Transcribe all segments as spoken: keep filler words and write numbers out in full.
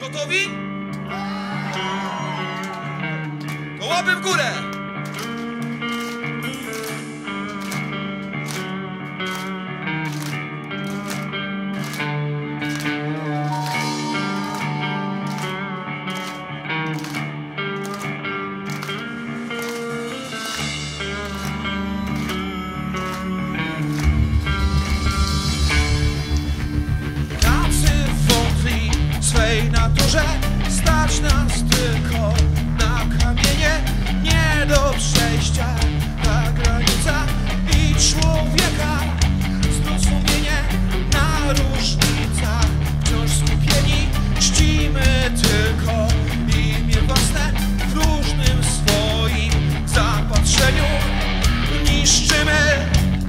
Gotowi? To łapy w górę! Swej naturze stać nas tylko na kamienie, nie do przejścia ta granica i człowieka zrozumienie na różnicach wciąż skupieni czcimy tylko imię własne w różnym swoim zapatrzeniu niszczymy.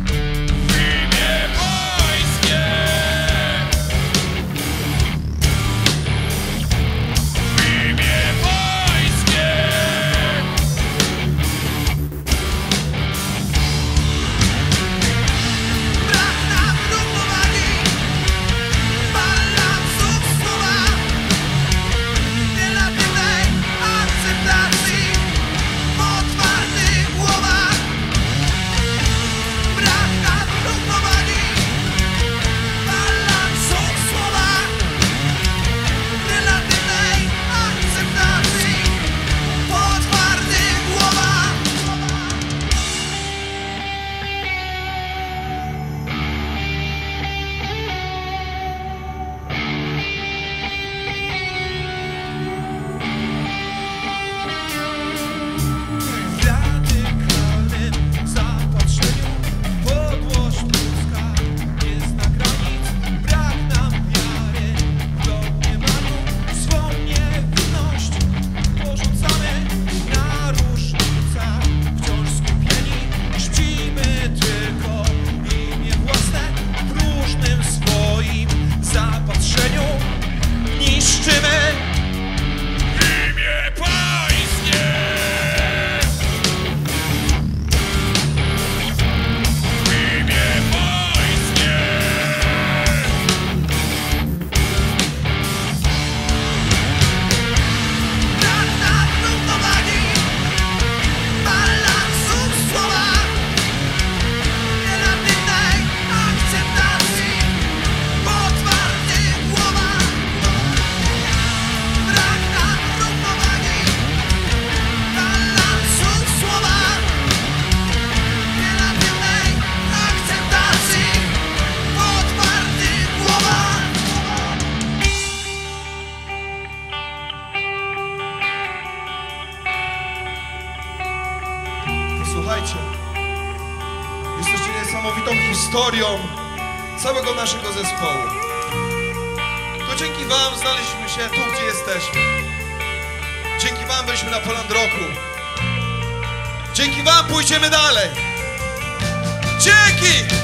Słuchajcie, jesteście niesamowitą historią całego naszego zespołu. To dzięki wam znaleźliśmy się tu, gdzie jesteśmy. Dzięki wam byliśmy na Poland Rocku. Dzięki wam pójdziemy dalej. Dzięki!